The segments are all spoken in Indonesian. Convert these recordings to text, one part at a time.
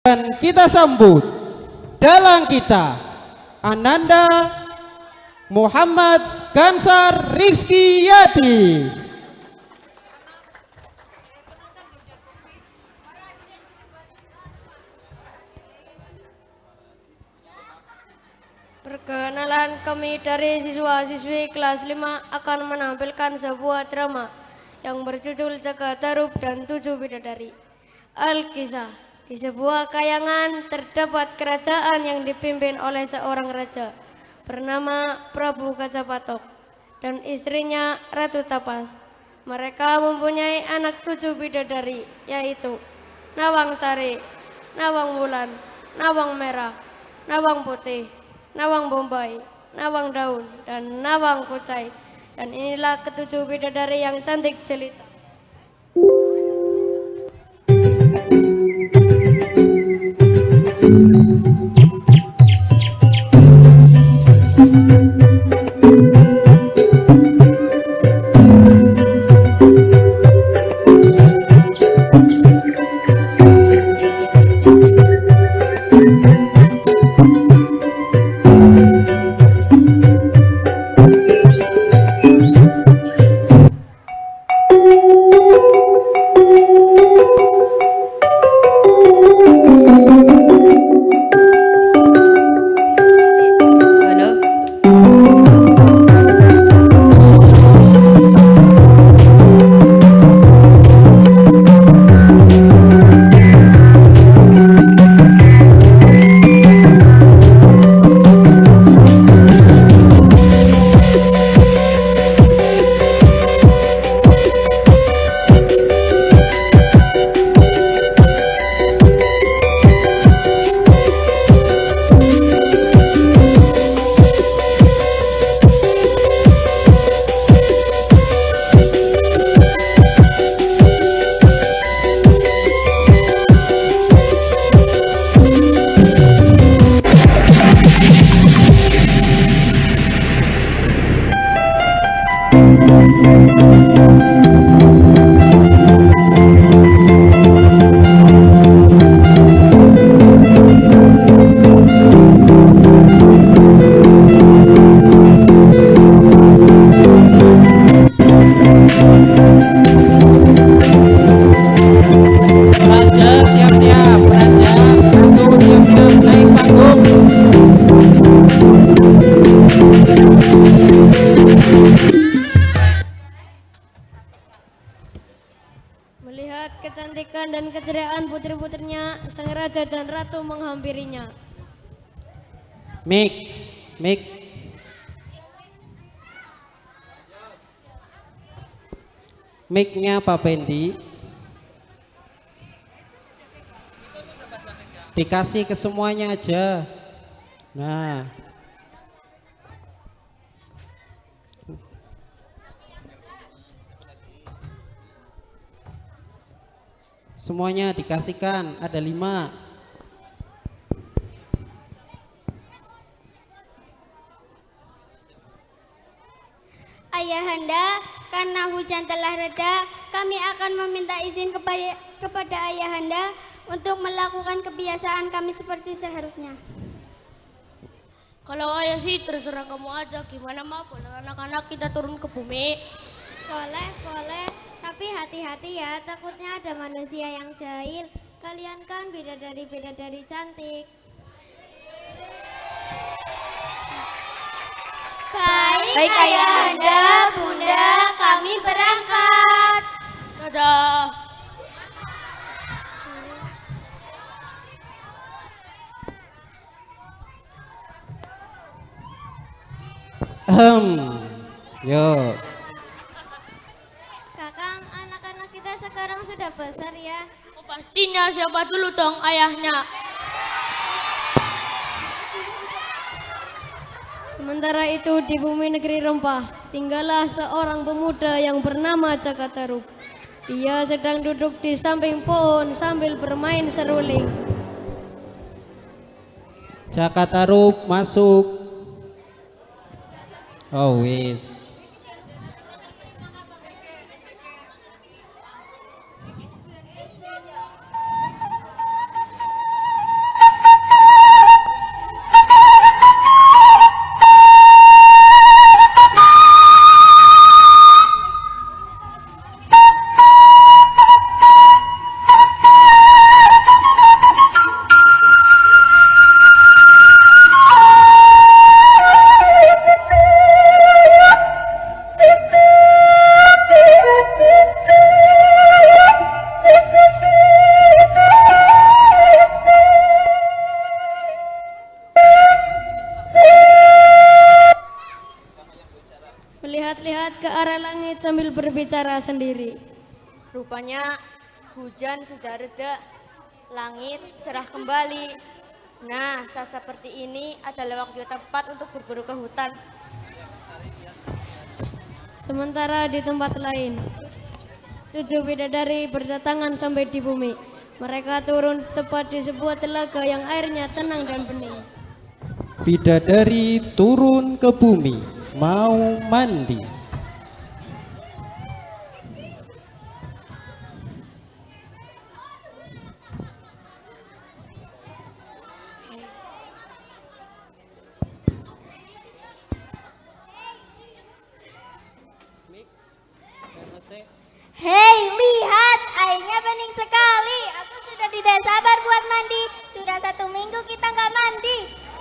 Dan kita sambut dalang kita Ananda Muhammad Gansar Rizky Yadi. Perkenalan, kami dari siswa-siswi kelas 5 akan menampilkan sebuah drama yang berjudul Cakatarup dan 7 Bidadari. Alkisah, di sebuah kayangan terdapat kerajaan yang dipimpin oleh seorang raja bernama Prabu Kacapatok dan istrinya Ratu Tapas. Mereka mempunyai anak 7 bidadari, yaitu Nawang Sari, Nawang Wulan, Nawang Merah, Nawang Putih, Nawang Bombay, Nawang Daun, dan Nawang Kucai. Dan inilah ketujuh bidadari yang cantik jelita. Melihat kecantikan dan keceriaan putri-putrinya, sang raja dan ratu menghampirinya. Mik. Miknya Pak Pendi dikasih ke semuanya aja. Nah, semuanya dikasihkan, ada 5. Ayahanda, karena hujan telah reda, kami akan meminta izin kepada Ayahanda untuk melakukan kebiasaan kami seperti seharusnya. Kalau ayah sih terserah kamu aja, gimana mah boleh anak-anak kita turun ke bumi? Boleh, tapi hati-hati ya, takutnya ada manusia yang jahil. Kalian kan bidadari-bidadari cantik. Baik Ayahanda, Bunda, kami berangkat. Dadah. Yuk. Kakang, anak-anak kita sekarang sudah besar ya. Oh, pastinya, siapa dulu dong ayahnya? Sementara itu di bumi negeri Rempah, tinggallah seorang pemuda yang bernama Cakatarup. Dia sedang duduk di samping pohon sambil bermain seruling. Cakatarup masuk. Oh wis. ke arah langit sambil berbicara sendiri. Rupanya hujan sudah reda, langit cerah kembali. Nah, saat seperti ini adalah waktu yang tepat untuk berburu ke hutan. Sementara di tempat lain, 7 bidadari berdatangan sampai di bumi. Mereka turun tepat di sebuah telaga yang airnya tenang dan bening. Bidadari turun ke bumi, mau mandi. Hei, lihat, airnya bening sekali. Aku sudah tidak sabar buat mandi. Sudah 1 minggu kita nggak mandi.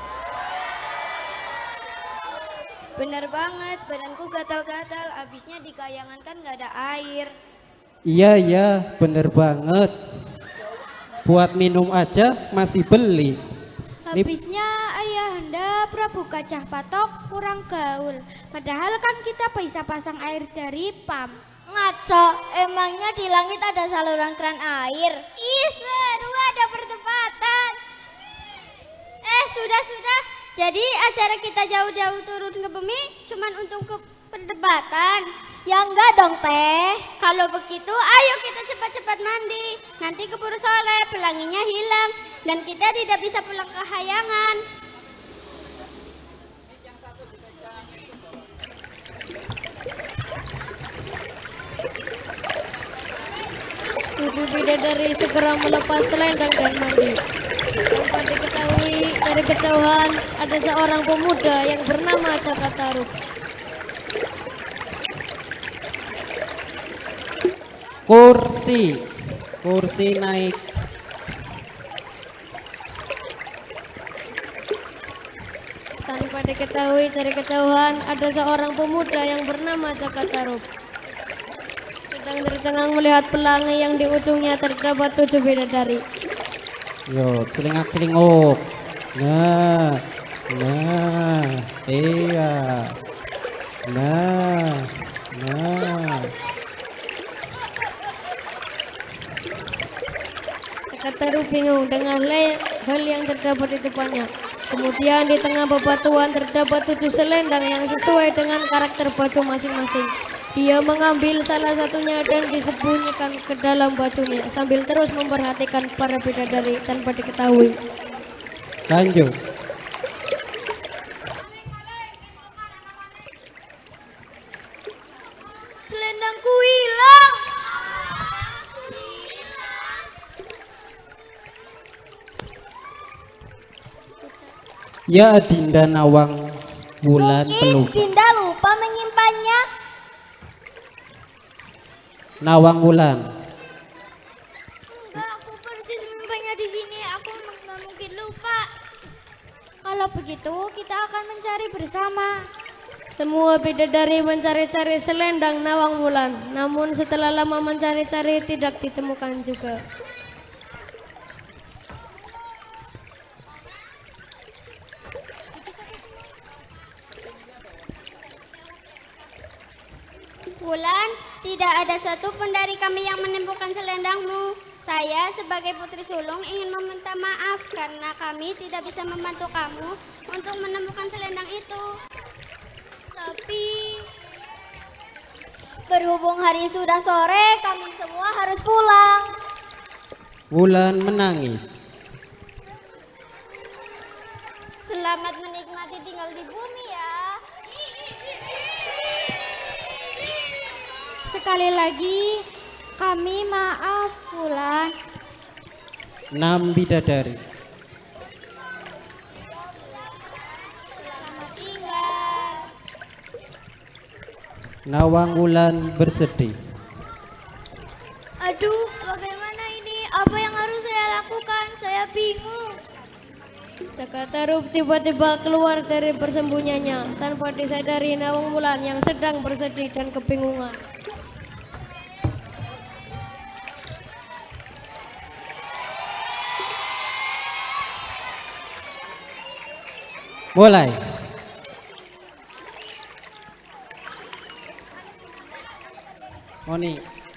Bener banget, badanku gatal-gatal. Abisnya di kayangan kan nggak ada air. Iya, bener banget. Buat minum aja masih beli. Habisnya ayahanda Prabu Kacah Patok kurang gaul. Padahal kan kita bisa pasang air dari pam. Ngaco, emangnya di langit ada saluran keran air? Ih, seru, ada perdebatan. Sudah. Jadi acara kita jauh-jauh turun ke bumi cuman untuk ke perdebatan. Ya enggak dong, Teh. Kalau begitu, ayo kita cepat-cepat mandi. Nanti keburu sore, pelanginya hilang dan kita tidak bisa pulang ke hayangan. Tujuh bidadari segera melepas selendang dan mandi. Tanpa diketahui dari kejauhan ada seorang pemuda yang bernama Cakataruk. Kursi naik. Tanpa diketahui dari kejauhan ada seorang pemuda yang bernama Cakataruk. Sedang tercengang melihat pelangi yang di ujungnya terdapat 7 bidadari. Yo, celingak-celinguk. Nah, iya. Nah. Cakataruk bingung dengan hal yang terdapat di depannya. Kemudian di tengah bebatuan terdapat 7 selendang yang sesuai dengan karakter baju masing-masing. Dia mengambil salah satunya dan disembunyikan ke dalam bajunya sambil terus memperhatikan para bidadari tanpa diketahui. Lanjut. Selendangku hilang. Ya Dinda Nawang Wulan Peluk. Dinda lupa menyimpannya. Nawang Wulan. Enggak, aku persis menyimpannya di sini. Aku nggak mungkin lupa. Kalau begitu, kita akan mencari bersama. Semua bidadari mencari-cari selendang Nawang Wulan, namun setelah lama mencari-cari tidak ditemukan juga. Wulan, tidak ada satupun dari kami yang menemukan selendangmu. Saya sebagai putri sulung ingin meminta maaf karena kami tidak bisa membantu kamu untuk menemukan selendang itu. Tapi berhubung hari sudah sore, kami semua harus pulang. Wulan menangis. Selamat menikmati tinggal di bumi ya. Sekali lagi, kami maaf Wulan. 6 bidadari. Selamat tinggal. Nawang Wulan bersedih. Aduh, bagaimana ini? Apa yang harus saya lakukan? Saya bingung. Cakataruk tiba-tiba keluar dari persembunyiannya tanpa disadari Nawang Wulan yang sedang bersedih dan kebingungan. Mulai. Moni.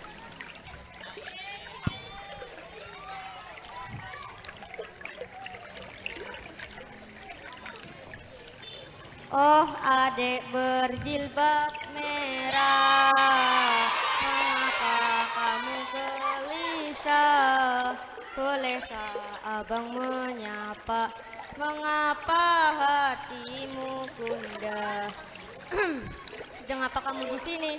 Oh adek berjilbab merah, mengapa kamu gelisah? Bolehkah abang menyapa, mengapa hatimu gundah? Sedang apa kamu di sini?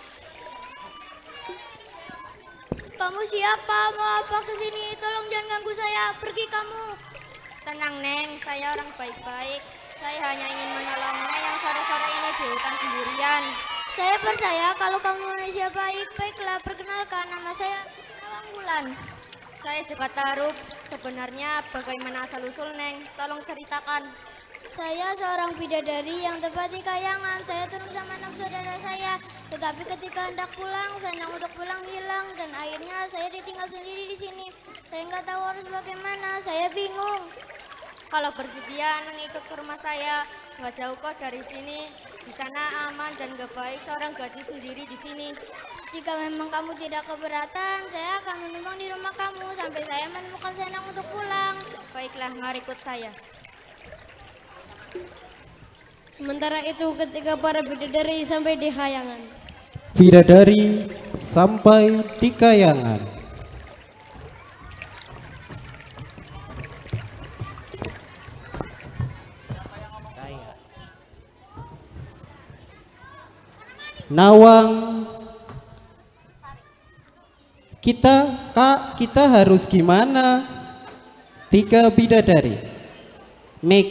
Kamu siapa? Mau apa kesini? Tolong jangan ganggu saya. Pergi kamu. Tenang Neng, saya orang baik-baik. Saya hanya ingin menolong Neng yang sore-sore ini di hutan sendirian. Saya percaya kalau kamu manusia baik. Baiklah, perkenalkan, nama saya Nawang Wulan. Saya juga taruh. Sebenarnya bagaimana asal-usul Neng? Tolong ceritakan. Saya seorang bidadari yang tepat di Kayangan. Saya turun sama 6 saudara saya. Tetapi ketika hendak pulang, senang untuk pulang hilang. Dan akhirnya saya ditinggal sendiri di sini. Saya nggak tahu harus bagaimana. Saya bingung. Kalau bersedia Neng ikut ke rumah saya, nggak jauh kok dari sini. Di sana aman dan gak baik seorang gadis sendiri di sini. Jika memang kamu tidak keberatan, saya akan menumpang di rumah kamu sampai saya menemukan senang untuk pulang. Baiklah, mari ikut saya. Sementara itu ketika para bidadari sampai di Kayangan. Bidadari sampai di Kayangan. Nawang, kita harus gimana? 3 bidadari. Mik.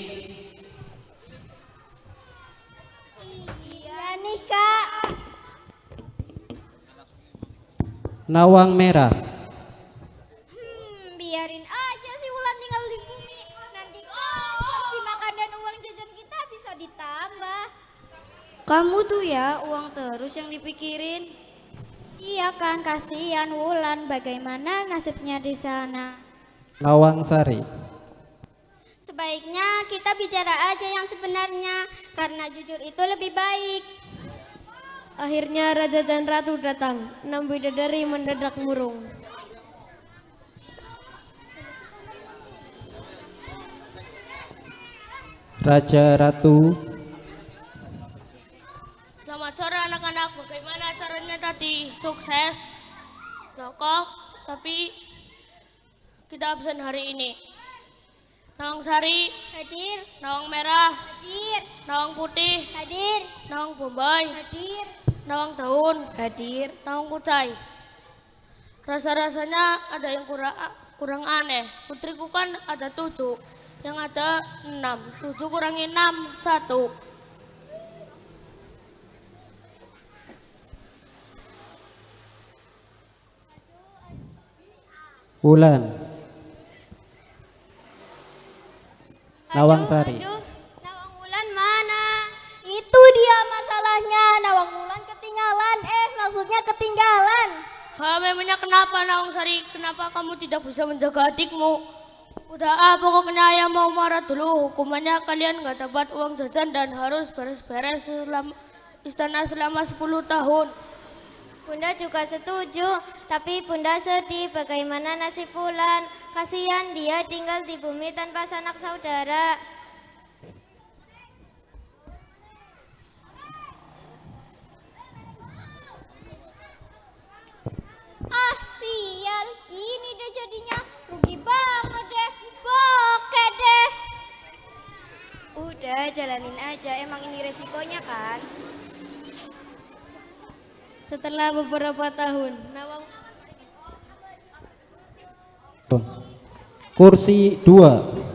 Iya nih Kak. Nawang merah. Biarin aja si Wulan tinggal di bumi. Nanti kan porsi makan dan uang jajan kita bisa ditambah. Kamu tuh ya uang terus yang dipikirin. Iya kan, kasihan Wulan. Bagaimana nasibnya di sana? Nawang Sari. Sebaiknya kita bicara aja yang sebenarnya, karena jujur itu lebih baik. Akhirnya raja dan ratu datang. 6 bidadari mendadak murung. Raja Ratu. Selamat sore anak-anak, bagaimana caranya tadi? Sukses? Loh kok, tapi kita absen hari ini. Nawang Sari, Hadir, Nawang Merah, hadir, Nawang Putih, hadir, Nawang Bombay, hadir, Nawang Daun, Hadir. Nawang Kucai. Rasa-rasanya ada yang kurang aneh. Putriku kan ada 7, yang ada 6. 7 kurangi 6, 1. Wulan. Nawang Sari. aduh, Nawang Wulan mana? Itu dia masalahnya, Nawang Wulan ketinggalan. Maksudnya ketinggalan. Memangnya kenapa Nawang Sari? Kenapa kamu tidak bisa menjaga adikmu? Udah pokoknya ayah mau marah dulu. Hukumannya kalian nggak dapat uang jajan dan harus beres-beres istana selama 10 tahun. Bunda juga setuju, tapi Bunda sedih bagaimana nasib Wulan. Kasihan dia tinggal di bumi tanpa sanak saudara. Ah sial, gini deh jadinya. Rugi banget deh, bokeh deh. Udah jalanin aja, emang ini resikonya kan. Setelah beberapa tahun, Nawang Kursi 2.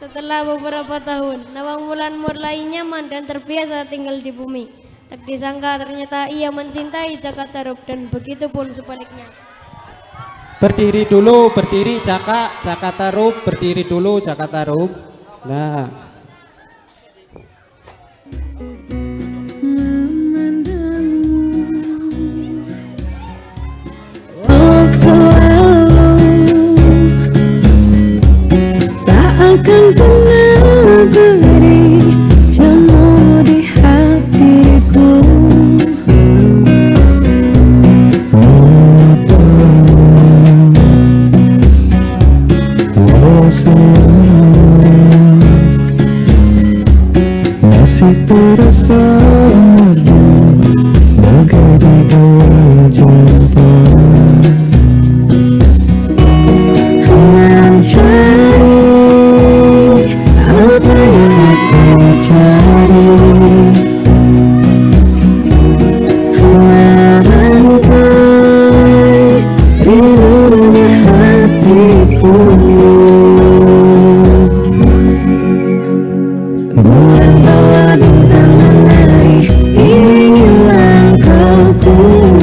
Setelah beberapa tahun, Nawang Wulan mulai nyaman dan terbiasa tinggal di bumi. Tak disangka ternyata ia mencintai Cakatarup dan begitu pun sebaliknya. Berdiri dulu, berdiri Cakatarup, berdiri dulu Cakatarup. Nah. Akan pernah beri jemu di hatiku. Masih terasa merdu bagai di dua jumpa. Apa yang aku cari, merangkai rindunya hatiku. Bulan bawa bintang menari, iringi langkahku.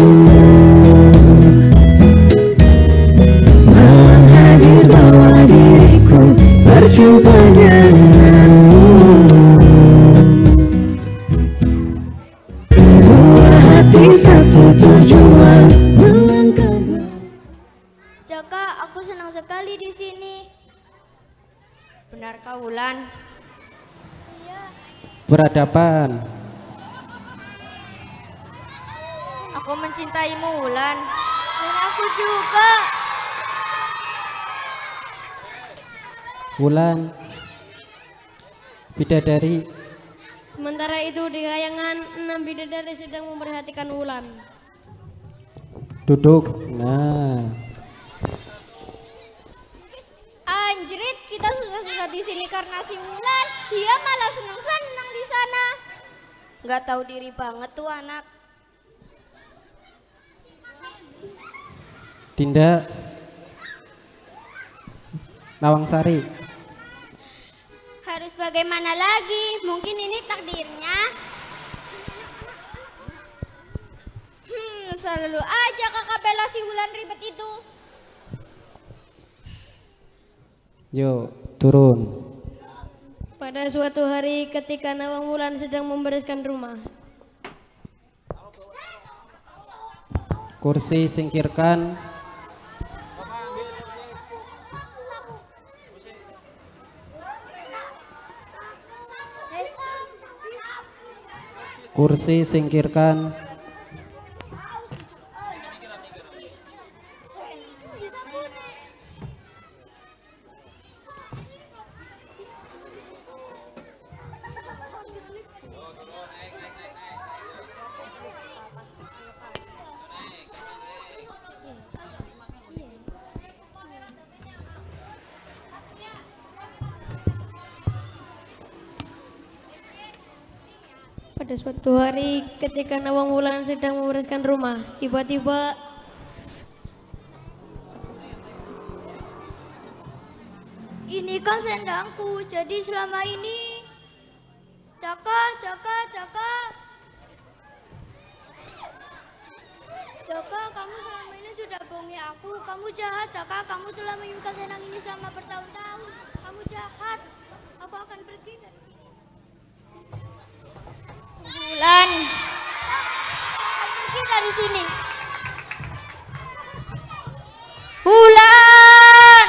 Malam hadir bawa diriku berjumpa denganmu. Dua hati satu tujuan melangkah. Jaka, aku senang sekali di sini. Benarkah Wulan? Iya. Berhadapan. Aku mencintaimu Wulan. Dan aku juga. Wulan, bidadari. Sementara itu di kayangan 6 bidadari sedang memperhatikan Wulan. Duduk. Nah. Anjrit, kita susah-susah di sini karena si Wulan. Dia malah senang-senang di sana. Nggak tahu diri banget tuh anak. Dinda. Nawangsari. Harus bagaimana lagi? Mungkin ini takdirnya. Selalu aja kakak bela si Wulan ribet itu. Yuk, turun. Pada suatu hari ketika Nawang Wulan sedang membereskan rumah, kursi singkirkan. Kursi singkirkan. pada suatu hari ketika Nawang Wulan sedang membereskan rumah, tiba-tiba Ini kan sendangku, jadi selama ini Caka. Caka, kamu selama ini sudah bohongi aku. Kamu jahat, Caka. Kamu telah menyimpan selendang ini selama bertahun-tahun. Kamu jahat. Aku akan pergi dari sini. Wulan, Pergi dari sini. Wulan.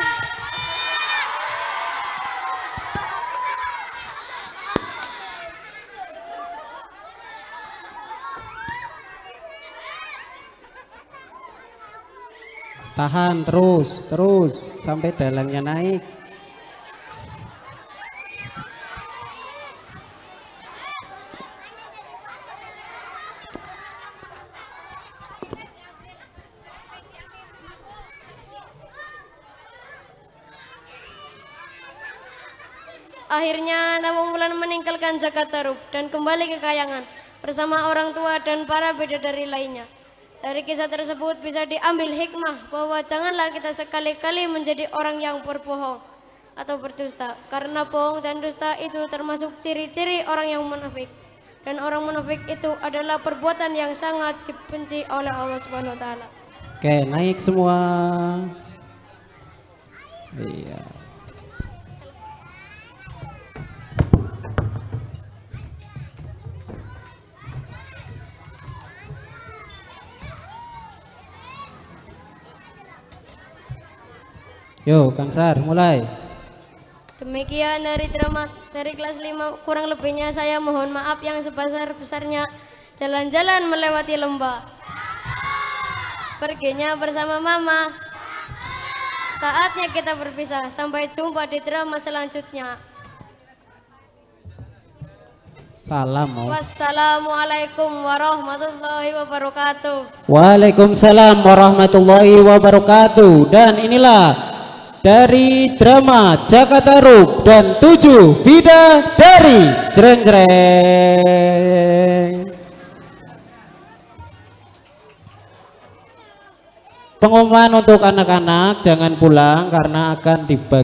Tahan terus sampai dalangnya naik. akhirnya Nawang Wulan meninggalkan Cakatarup dan kembali ke kayangan bersama orang tua dan para bidadari lainnya. Dari kisah tersebut bisa diambil hikmah bahwa janganlah kita sekali-kali menjadi orang yang berbohong. atau berdusta. Karena bohong dan dusta itu termasuk ciri-ciri orang yang munafik. Dan orang munafik itu adalah perbuatan yang sangat dibenci oleh Allah Subhanahu wa taala. Oke, naik semua. Iya. Yo, Kang Sar, mulai. Demikian dari drama dari kelas 5, kurang lebihnya saya mohon maaf yang sebesar-besarnya. Jalan-jalan melewati lembah, perginya bersama mama. Saatnya kita berpisah, sampai jumpa di drama selanjutnya. Salam. Wassalamualaikum warahmatullahi wabarakatuh. Waalaikumsalam warahmatullahi wabarakatuh. Dan inilah dari drama Jakarta Rup dan 7 Bidadari. Jreng jreng. Pengumuman untuk anak-anak jangan pulang karena akan dibagi